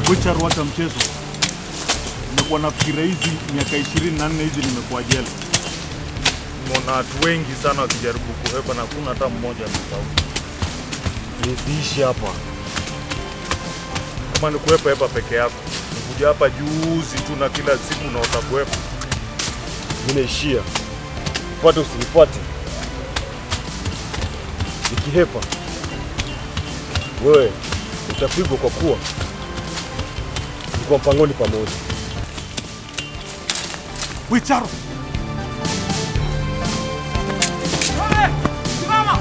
Butcher wacha mchezo. Nimekuwa nafikira hizi miaka 24 hizi nimekuwa jela. Mbona watu wengi sana wakijaribu kuhepa na kuna hata mmoja mtauni. Niishi hapa. Kama ni kuhepa hapa peke yako. Nikuja hapa juzi tu na kila siku unaota kuhepa. Mimi naishia. Fuata usinifuate. Nikihepa. Wewe utapigwa kwa kuwa kwa mpangoni pamoja. Wicharo. Simama.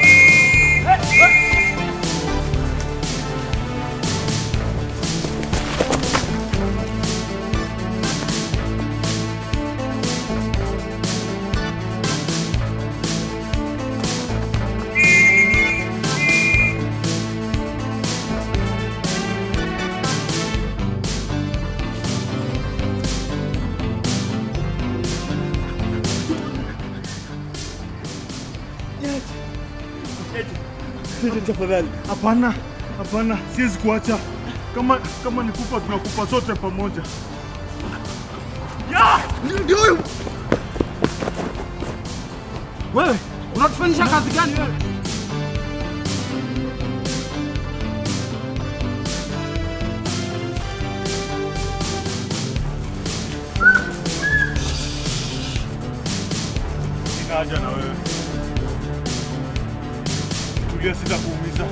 Tafadhali. Hapana, siwezi kuacha. Kama nikufa tunakufa sote pamoja. Ndio huyo. Wewe, unatufanyisha kazi gani wewe? Sina haja na wewe. Tulia, sitakuumiza.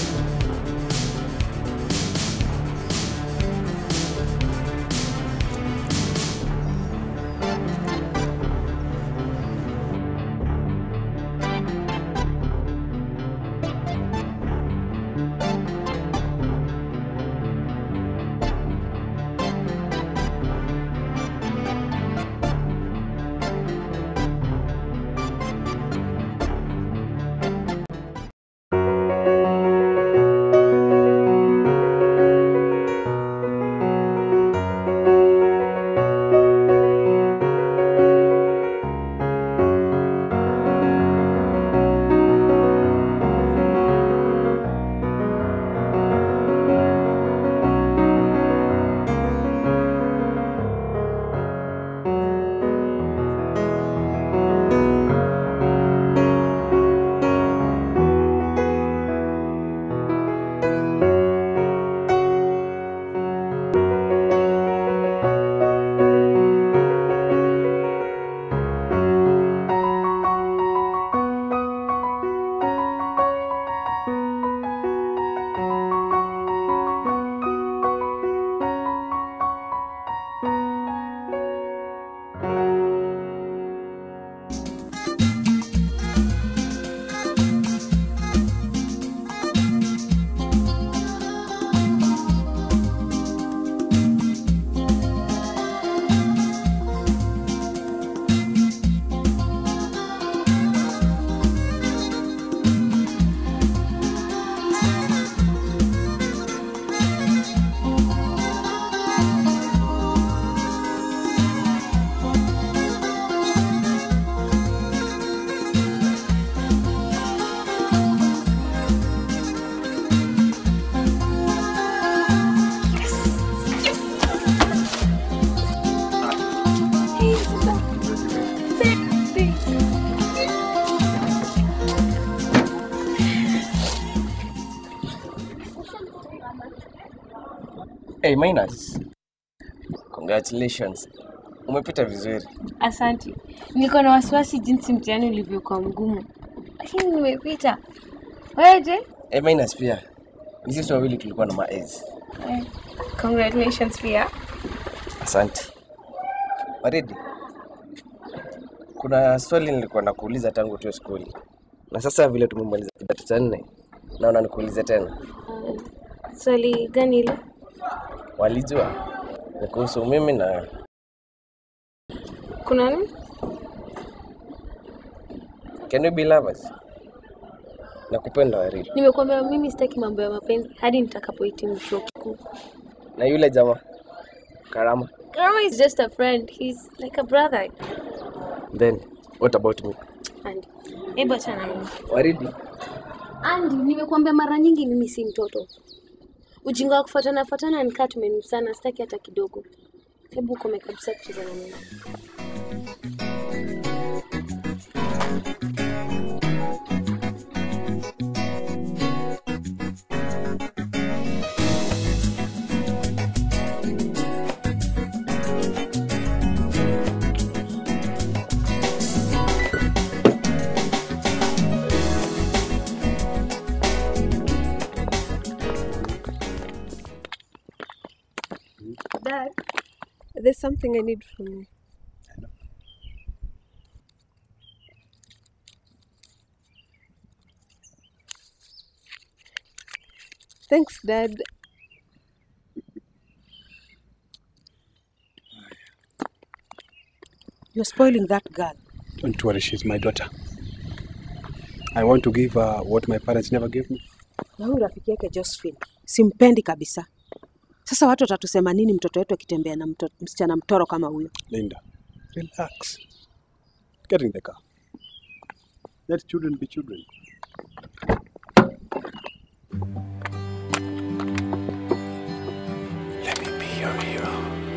Hey, Minus. Congratulations. Umepita vizuri. Asante. Niko na wasiwasi jinsi mtihani ulivyokuwa mgumu. Lakini nimepita. Wewe je? Hey, Minus pia. Sisi wawili tulikuwa na maezi. Congratulations pia. Asante. Waridi. Kuna swali nilikuwa nakuuliza tangu tu skuli. Na sasa vile tumemaliza kidato cha 4, naona nikuulize tena. Swali gani ile? Walijua ni kuhusu mimi na kuna nini? Can we be lovers? Nakupenda Waridi. Nimekuambia mimi sitaki mambo ya mapenzi hadi nitakapohitimu chuo kikuu. Na yule jamaa Karama? Karama is just a friend. He's like a brother. Then what about me? And hebu achana mimi. Waridi. And nimekuambia mara nyingi mimi si mtoto. Ujinga wa kufuatana nikaa tumenusana, sitaki hata kidogo. Hebu ukome kabisa kucheza na mimi. Dad, there's something I need from you. I know. Thanks, Dad. You're spoiling that girl. Don't worry, she's my daughter. I want to give her what my parents never gave me. Na huyu rafiki yake Josephine, simpendi kabisa. Sasa watu watatusema nini mtoto wetu akitembea na msichana mtoro kama huyo? Linda, relax. Get in the car. Let children be children. Let me be your hero.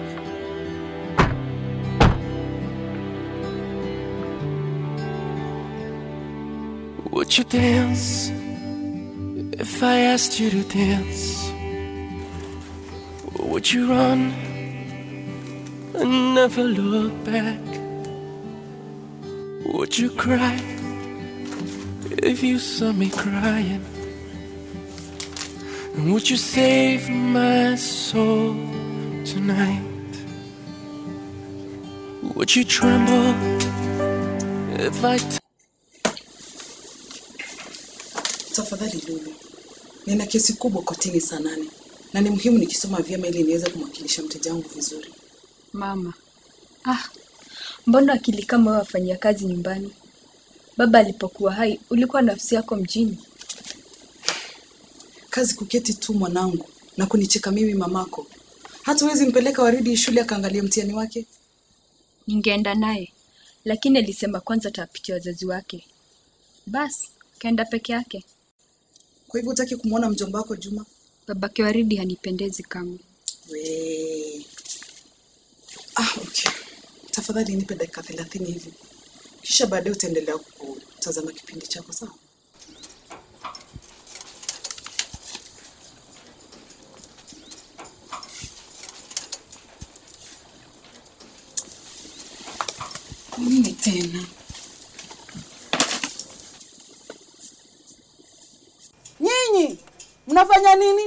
Would you dance if I asked you to dance? Would you run and never look back? Would you cry if you saw me crying? And would you save my soul tonight? Would you tremble if I Tafadhali Lulu, nina kesi kubwa kotini saa 8 na ni muhimu nikisoma vyema ili niweze kumwakilisha mteja wangu vizuri. Mama, mbona akili kama wewe wafanyia kazi nyumbani? Baba alipokuwa hai, ulikuwa nafsi yako mjini. Kazi kuketi tu mwanangu na kunicheka mimi mamako. Hata huwezi mpeleka Waridi shule akaangalia mtihani wake? Ningeenda naye, lakini alisema kwanza atapitia wazazi wake. Basi, kaenda peke yake. Kwa hivyo hutaki kumuona mjomba wako Juma? Babake Waridi hanipendezi kamwe. Okay. Tafadhali nipe dakika 30 hivi. Kisha baadaye utaendelea kutazama kipindi chako, sawa? Nini tena? Nyinyi, mnafanya nini?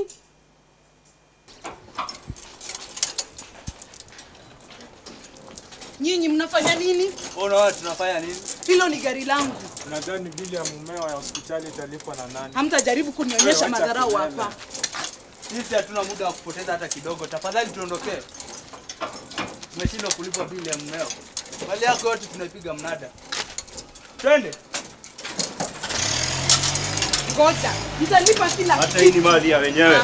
Nyinyi mnafanya nini? Ona watu tunafanya nini? Hilo ni gari langu. Nadhani bili ya mumeo ya hospitali italipwa na nani? Hamtajaribu kunionyesha madharau hapa. Sisi hatuna muda wa kupoteza hata kidogo. Tafadhali tuondokee. Tumeshindwa kulipa bili ya mumeo. Mali yako yote tunaipiga mnada. Twende. Ngoja, nitalipa kila kitu. Hata hii ni mali ya wenyewe.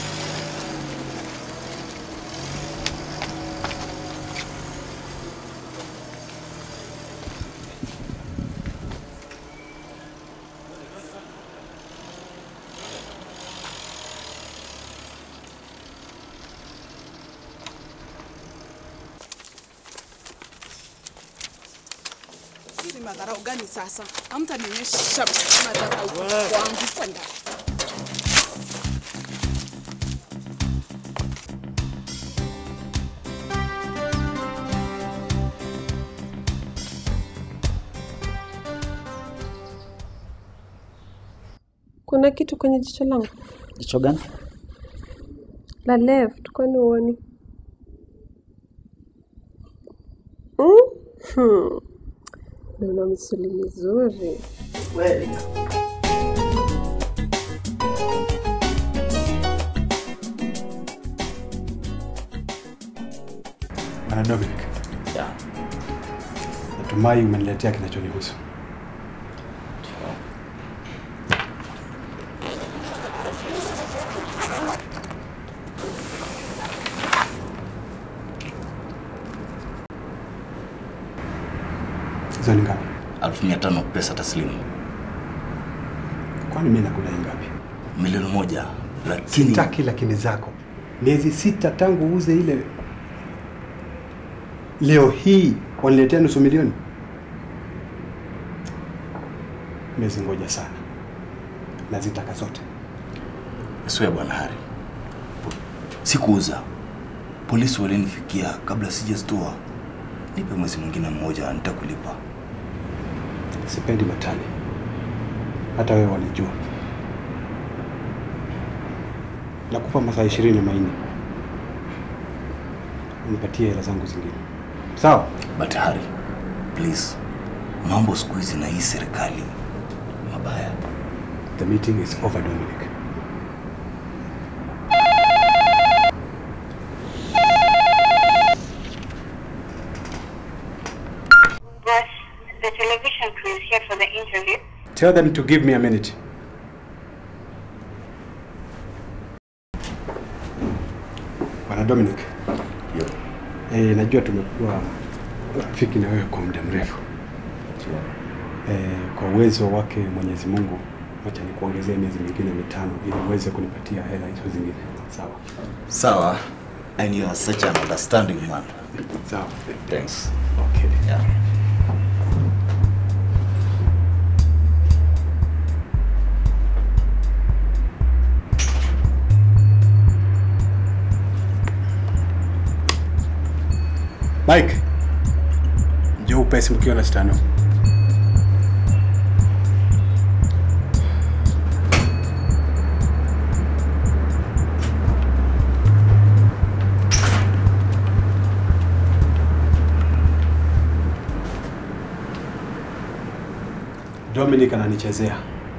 Si madharau gani sasa? Hamtanionyesha madharau kwangu kwenda. Kuna kitu kwenye jicho langu. Jicho gani? La left, kwani uoni? Una misuli mizuri. Wewe. Bwana Dominic. Yeah. Natumai umeniletea kinachonihusu. Hizo ni ngapi? 1500 pesa taslimu. Kwani mimi nakudai ngapi? 1,000,000 Lakini sitaki lakini zako. Miezi 6 tangu uuze ile. Leo hii waniletea nusu milioni. Miezi ngoja sana. Nazitaka zote. Sio bwana Hari. Sikuuza. Polisi walinifikia kabla sijazitoa. Nipe mwezi mwingine mmoja nitakulipa. Sipendi matani. Hata wewe wanijua. Nakupa masaa 24. Unipatie hela zangu zingine. Sawa? But Hari, please. Mambo siku hizi na hii serikali mabaya. The meeting is over, Dominic. Yes, the television crew is here for the interview. Tell them to give me a minute. Bwana Dominic. Najua tumekuwa rafiki na wewe kwa muda mrefu. Kwa uwezo wake Mwenyezi Mungu, acha nikuongezee miezi mingine 5 ili uweze kunipatia hela hizo zingine. Sawa? Sawa. And you are such an understanding man. Sawa. Thanks. Okay. Yeah. Mike. Njoo upesi mkiwa na stano. Dominic ananichezea.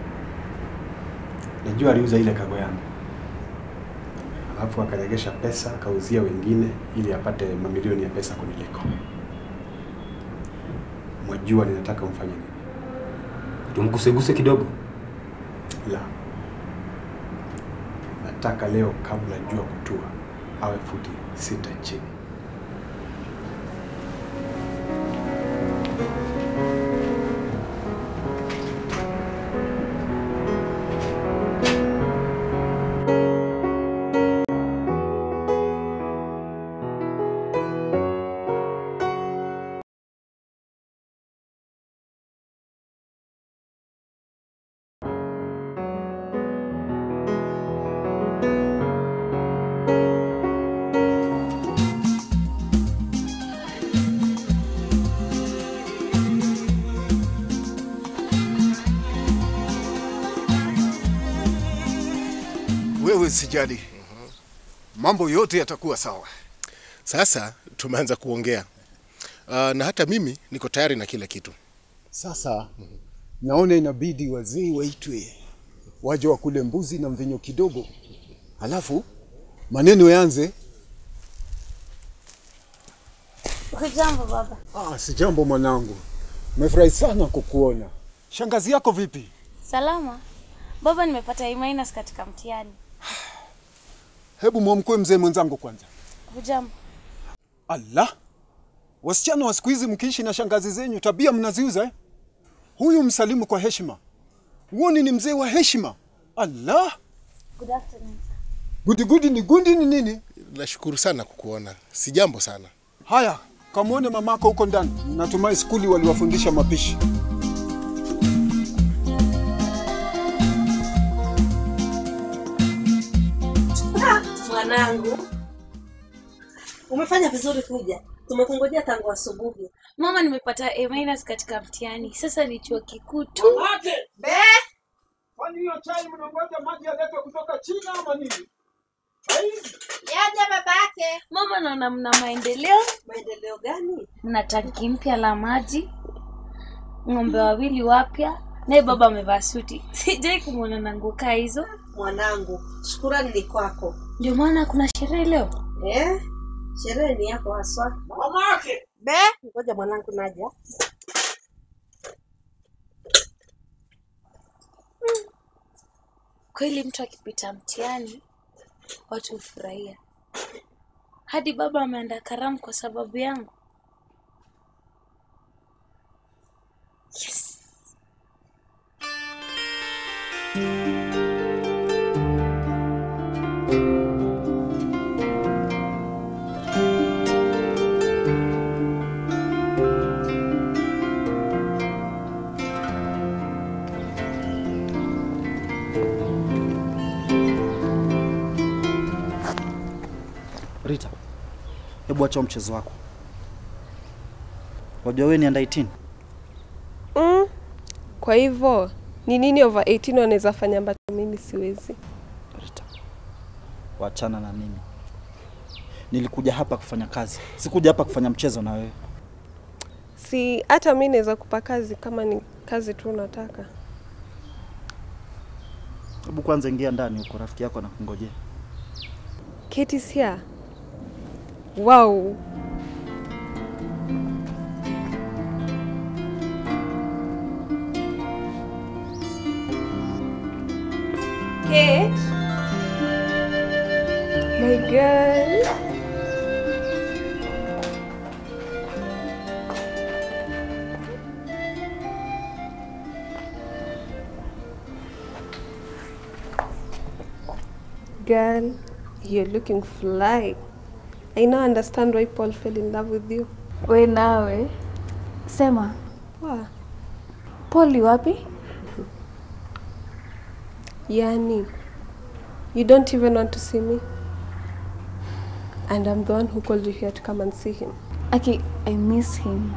Najua aliuza ile kago yangu. Alafu akaregesha pesa, akauzia wengine ili apate mamilioni ya pesa kuniliko. Mwajua ninataka umfanye nini? Tumguse kidogo. La. Nataka leo kabla jua kutua awe futi 6 chini. Wewe sijali. Mambo yote yatakuwa sawa. Sasa tumeanza kuongea. Na hata mimi niko tayari na kila kitu. Sasa naona inabidi wazee waitwe. Waje wakule mbuzi na mvinyo kidogo. Halafu maneno yaanze. Hujambo baba. Sijambo mwanangu. Nimefurahi sana kukuona. Shangazi yako vipi? Salama. Baba, nimepata A- katika mtihani. Hebu mwamkue mzee mwenzangu kwanza. Hujambo. Allah. Wasichana wa siku hizi mkiishi na shangazi zenyu tabia mnaziuza eh? Huyu msalimu kwa heshima. Uoni ni mzee wa heshima. Allah. Good afternoon. Gudi ni gundi ni nini? Nashukuru sana kukuona. Si jambo sana. Haya, kamuone mamako huko ndani. Natumai skuli waliwafundisha mapishi. Mwanangu, umefanya vizuri kuja. Tumekungojea tangu asubuhi. Mama, nimepata A- katika mtihani. Sasa ni chuo kikuu tu. Mamake! Kwani hiyo chai mnangoja maji yaletwe kutoka China ama nini? Yaje babake. Mama, naona mna maendeleo. Maendeleo gani? Mna tanki mpya la maji. Ng'ombe 2 wapya. Naye baba amevaa suti. Sijai kumuona na nguo kaa hizo. Mwanangu, shukrani ni kwako. Ndio maana kuna sherehe leo. Sherehe ni yako haswa. Mamake! Ngoja mwanangu naja. Kweli mtu akipita mtihani watu hufurahia. Hadi baba ameandaa karamu kwa sababu yangu. Yes. Rita, hebu acha mchezo wako. Wajua wewe ni under 18? Kwa hivyo ni nini over 18 wanaweza fanya ambacho mimi siwezi? Rita, wachana na mimi. Nilikuja hapa kufanya kazi. Sikuja hapa kufanya mchezo na wewe. Si hata mimi naweza kupa kazi kama ni kazi tu unataka. Hebu kwanza ingia ndani huko, rafiki yako anakungojea. Kate is here. Wow. Kate. My girl. Girl, you're looking fly. I now understand why Paul fell in love with you. We nawe. Sema. Wa. Paul yu wapi? Yani, you don't even want to see me. And I'm the one who called you here to come and see him. Aki, I miss him.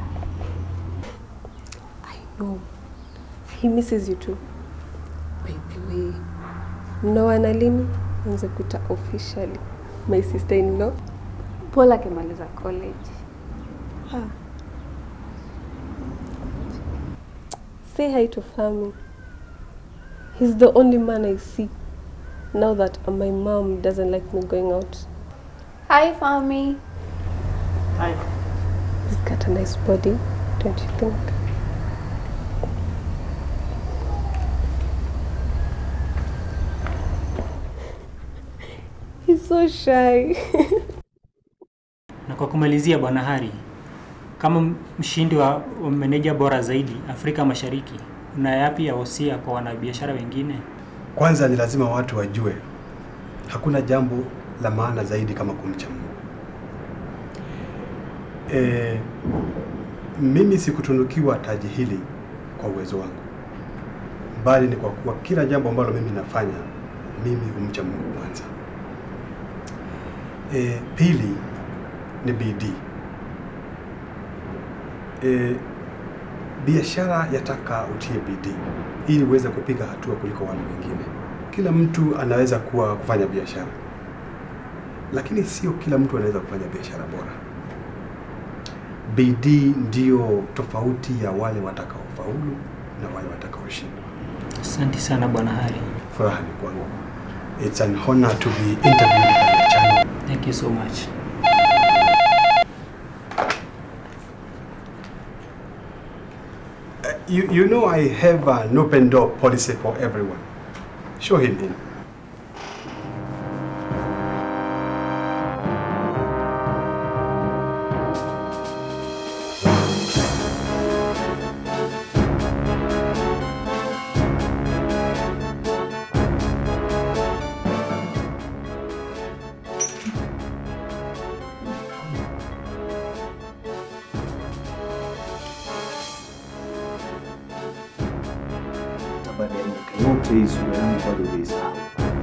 I know. He misses you too. By the way, Noah na Lini anza kuita officially my sister-in-law. Paul akimaliza college. Ha. Say hi to Fami. He's the only man I see now that my mom doesn't like me going out. Hi, Fami. Hi. He's got a nice body, don't you think? He's so shy. Na kwa kumalizia Bwana Hari, kama mshindi wa meneja bora zaidi Afrika Mashariki, una yapi ya wosia kwa wanabiashara wengine? Kwanza ni lazima watu wajue hakuna jambo la maana zaidi kama kumcha Mungu. Mimi sikutunukiwa taji hili kwa uwezo wangu, bali ni kwa kuwa kila jambo ambalo mimi nafanya, mimi humcha Mungu kwanza. Pili ni bidii. Biashara yataka utie bidii ili uweze kupiga hatua kuliko wale wengine. Kila mtu anaweza kufanya biashara, lakini sio kila mtu anaweza kufanya biashara bora. Bidii ndio tofauti ya wale watakaofaulu na wale watakaoshinda. Asante sana Bwana Hari. Furaha ni kwangu. It's an honor to be interviewed by your channel. Thank you so much. You know I have an open door policy for everyone. Show him in. Baada ya miaka yote hii sura yangu bado huisahau.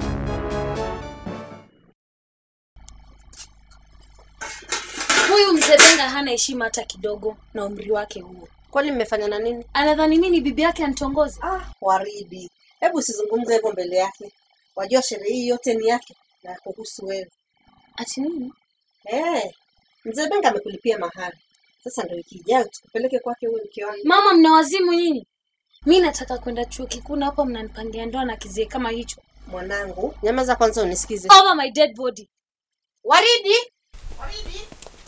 Huyu mzee Benga hana heshima hata kidogo na umri wake huo. Kwani mmefanya na nini? Anadhani mimi ni bibi yake anitongoza. Waridi, hebu usizungumze hivyo mbele yake. Wajua sherehe hii yote ni yake na kuhusu wewe. Ati nini? Mzee Benga amekulipia mahari. Sasa ndio wiki ijayo tukupeleke kwake huyo mke wangu. Mama, mnawazimu nyinyi. Mimi nataka kwenda chuo kikuu na hapo mnanipangia ndoa na kizee kama hicho. Mwanangu, nyamaza kwanza unisikize. Over my dead body. Waridi! Waridi!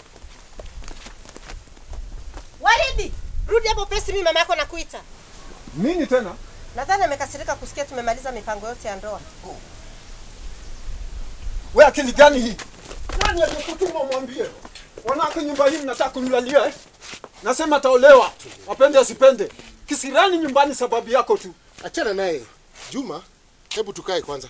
Waridi! Rudi hapo pesi, mimi mama yako nakuita. Nini tena? Nadhani amekasirika kusikia tumemaliza mipango yote ya ndoa. Wewe akili gani hii? Nani alikutuma mwambie? Wanako nyumba hii mnataka kunilalia eh? Nasema ataolewa, wapende asipende. Kisirani nyumbani sababu yako tu. Achana naye. Juma, hebu tukae kwanza.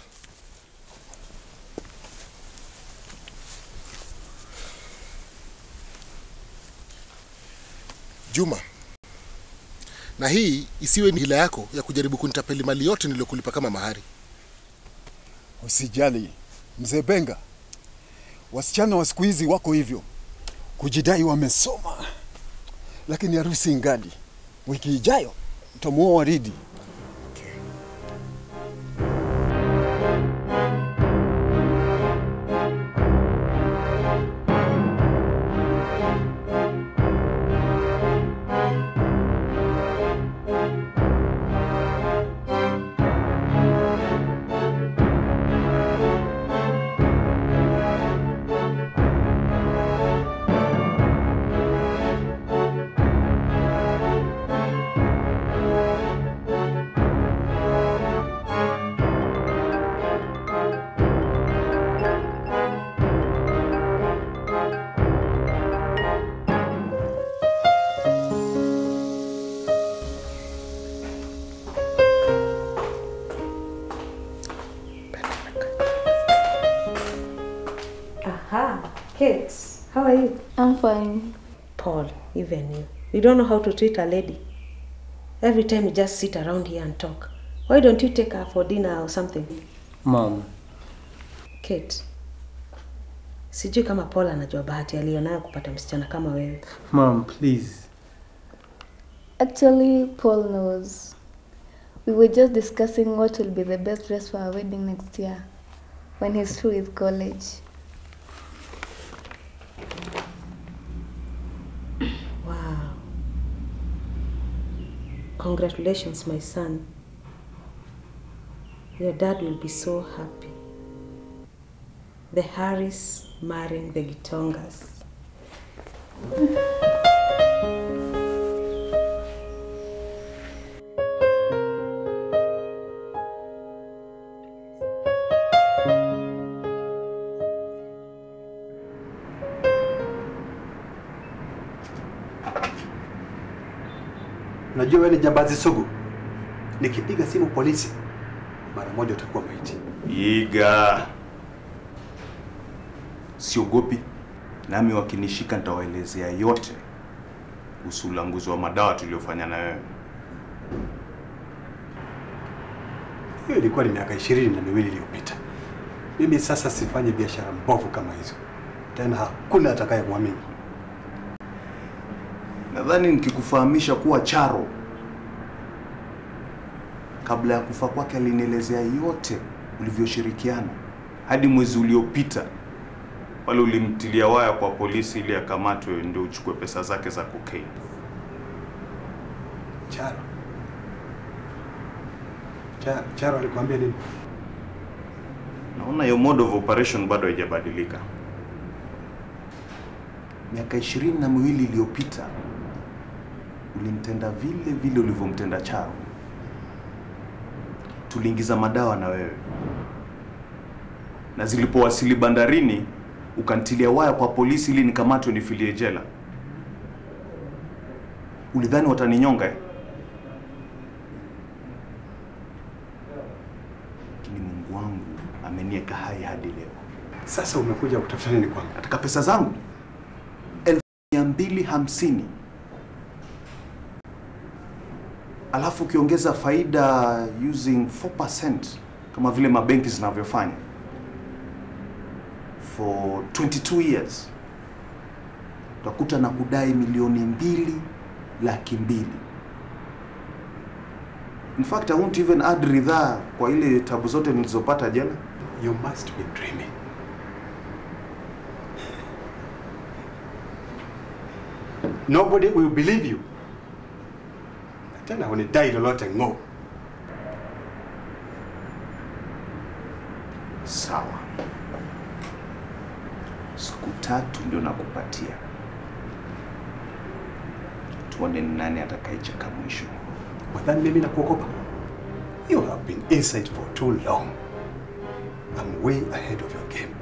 Juma, na hii isiwe ni hila yako ya kujaribu kunitapeli mali yote niliyokulipa kama mahari. Usijali, Mzee Benga. Wasichana wa siku hizi wako hivyo, kujidai wamesoma, lakini harusi ingali. Wiki ijayo utamuoa Waridi. Kate, how are you? I'm fine. Paul, even you. You don't know how to treat a lady. Every time you just sit around here and talk. Why don't you take her for dinner or something? Mom. Kate, sijui kama Paul anajua bahati aliyonayo kupata msichana kama wewe. Mom, please. Actually, Paul knows. We were just discussing what will be the best dress for our wedding next year when he's through with college. Wow. Congratulations, my son. Your dad will be so happy. The Harris marrying the Gitongas. Unajua wewe ni jambazi sugu. Nikipiga simu polisi, mara moja utakuwa maiti. Iga. Siogopi. Nami wakinishika nitawaelezea yote kuhusu ulanguzi wa madawa tuliofanya na wewe. Hiyo ilikuwa ni miaka 22 iliyopita. Mimi sasa sifanyi biashara mbovu kama hizo. Tena hakuna atakayemwamini. Nadhani nikikufahamisha kuwa Charo kabla ya kufa kwake alinielezea yote ulivyoshirikiana hadi mwezi uliopita pale ulimtilia waya kwa polisi ili akamatwe ndio uchukue pesa zake za cocaine. Charo alikwambia nini? Naona your mode of operation bado haijabadilika. Miaka 22 iliyopita ulimtenda vile vile ulivyomtenda Charo. Tuliingiza madawa na wewe. Na zilipowasili bandarini ukantilia waya kwa polisi ili nikamatwe nifilie jela. Ulidhani wataninyonga eh? Lakini Mungu wangu amenieka hai hadi leo. Sasa umekuja kutafuta nini kwangu? Nataka pesa zangu 250. Alafu ukiongeza faida using 4% kama vile mabenki zinavyofanya for 22 years utakuta na kudai milioni 2,200,000. In fact, I won't even add ridhaa kwa ile tabu zote nilizopata jela. You must be dreaming. Nobody will believe you. Tena unidai lolote ngo. Sawa. Siku 3 ndio nakupatia. Tuone ni nani atakayecheka mwisho. Wadhani mimi nakuogopa? You have been inside for too long. I'm way ahead of your game.